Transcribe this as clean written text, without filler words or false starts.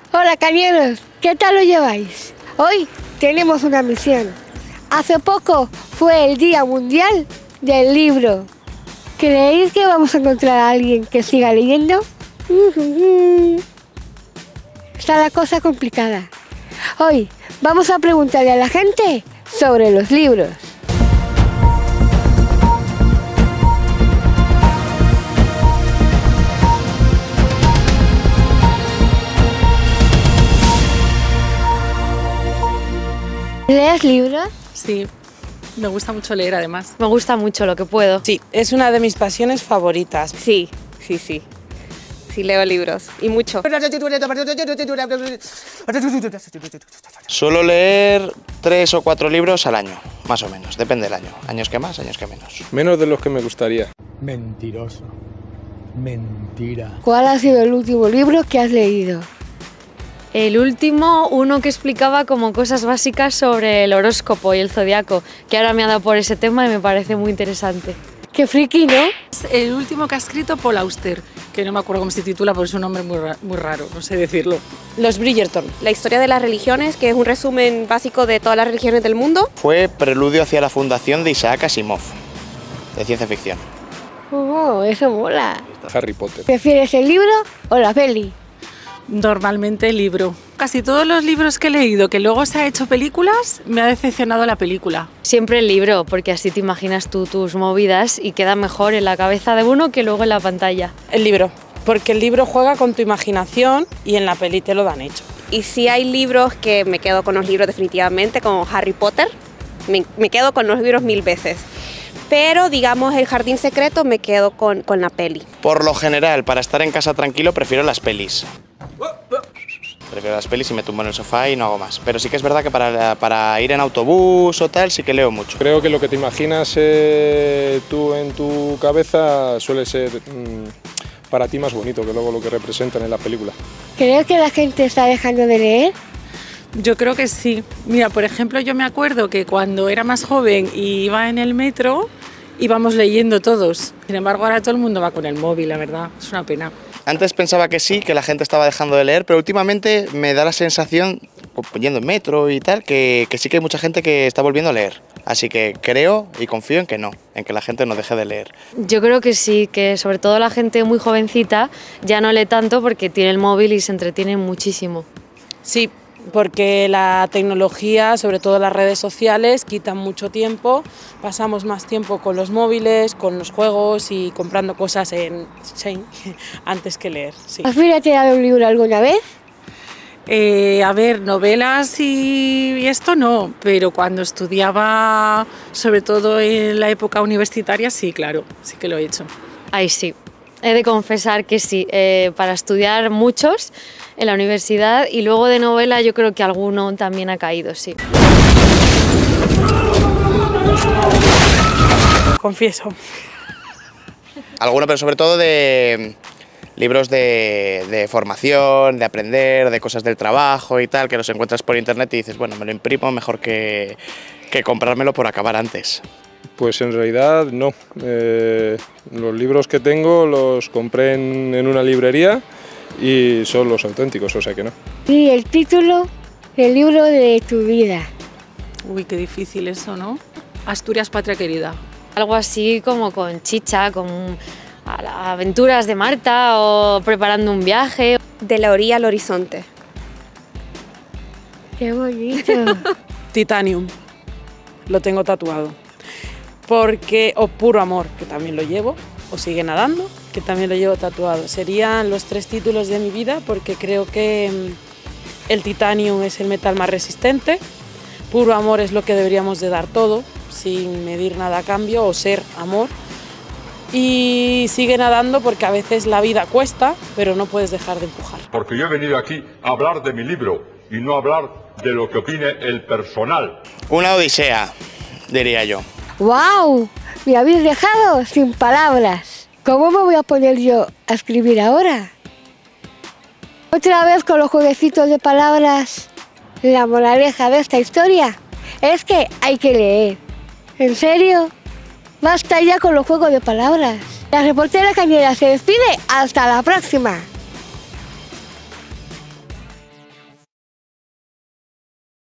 Hola cañeros, ¿qué tal lo lleváis? Hoy tenemos una misión. Hace poco fue el Día Mundial del Libro. ¿Creéis que vamos a encontrar a alguien que siga leyendo? Está la cosa complicada. Hoy vamos a preguntarle a la gente sobre los libros. ¿Lees libros? Sí, me gusta mucho leer además. Me gusta mucho lo que puedo. Sí, es una de mis pasiones favoritas. Sí. Sí leo libros y mucho. Suelo leer 3 o 4 libros al año, más o menos, depende del año. Años que más, años que menos. Menos de los que me gustaría. Mentiroso. Mentira. ¿Cuál ha sido el último libro que has leído? El último, uno que explicaba como cosas básicas sobre el horóscopo y el zodiaco, que ahora me ha dado por ese tema y me parece muy interesante. ¡Qué friki!, ¿no? El último que ha escrito Paul Auster, que no me acuerdo cómo se titula, pero es un nombre muy raro, no sé decirlo. Los Bridgerton. La historia de las religiones, que es un resumen básico de todas las religiones del mundo. Fue Preludio hacia la fundación de Isaac Asimov, de ciencia ficción. Oh, eso mola. Harry Potter. ¿Prefieres el libro o la peli? Normalmente el libro. Casi todos los libros que he leído, que luego se ha hecho películas, me ha decepcionado la película. Siempre el libro, porque así te imaginas tú tus movidas y queda mejor en la cabeza de uno que luego en la pantalla. El libro, porque el libro juega con tu imaginación y en la peli te lo dan hecho. Y sí hay libros que me quedo con los libros definitivamente, como Harry Potter. Me quedo con los libros 1000 veces. Pero, digamos, El Jardín Secreto me quedo con la peli. Por lo general, para estar en casa tranquilo, prefiero las pelis. Prefiero las pelis y me tumbo en el sofá y no hago más. Pero sí que es verdad que para ir en autobús o tal, sí que leo mucho. Creo que lo que te imaginas tú en tu cabeza suele ser para ti más bonito que luego lo que representan en la película. ¿Crees que la gente está dejando de leer? Yo creo que sí. Mira, por ejemplo, yo me acuerdo que cuando era más joven y iba en el metro, íbamos leyendo todos. Sin embargo, ahora todo el mundo va con el móvil, la verdad. Es una pena. Antes pensaba que sí, que la gente estaba dejando de leer, pero últimamente me da la sensación, yendo en metro y tal, que sí que hay mucha gente que está volviendo a leer. Así que creo y confío en que no, en que la gente no deje de leer. Yo creo que sí, que sobre todo la gente muy jovencita ya no lee tanto porque tiene el móvil y se entretiene muchísimo. Sí, porque la tecnología, sobre todo las redes sociales, quitan mucho tiempo. Pasamos más tiempo con los móviles, con los juegos y comprando cosas en Shein antes que leer. Sí. ¿Has pirateado un libro alguna vez? A ver, novelas y esto no, pero cuando estudiaba, sobre todo en la época universitaria, sí, claro, sí que lo he hecho. Ay, sí. He de confesar que sí, para estudiar muchos en la universidad y luego de novela yo creo que alguno también ha caído, sí. Confieso. Alguno, pero sobre todo de libros de formación, de aprender, de cosas del trabajo y tal, que los encuentras por internet y dices, bueno, me lo imprimo mejor que comprármelo por acabar antes. Pues en realidad no. Los libros que tengo los compré en una librería y son los auténticos, o sea que no. Sí, el título del libro de tu vida. Uy, qué difícil eso, ¿no? Asturias, patria querida. Algo así como con chicha, con aventuras de Marta o preparando un viaje. De la orilla al horizonte. ¡Qué bonito! Titanium, lo tengo tatuado. Porque, o Puro Amor, que también lo llevo, o Sigue Nadando, que también lo llevo tatuado. Serían los 3 títulos de mi vida porque creo que el Titanium es el metal más resistente, Puro Amor es lo que deberíamos de dar todo, sin medir nada a cambio, o ser amor. Y Sigue Nadando porque a veces la vida cuesta, pero no puedes dejar de empujar. Porque yo he venido aquí a hablar de mi libro y no a hablar de lo que opine el personal. Una odisea, diría yo. ¡Wow! Me habéis dejado sin palabras. ¿Cómo me voy a poner yo a escribir ahora? Otra vez con los jueguecitos de palabras. La moraleja de esta historia es que hay que leer. ¿En serio? Basta ya con los juegos de palabras. La reportera cañera se despide. ¡Hasta la próxima!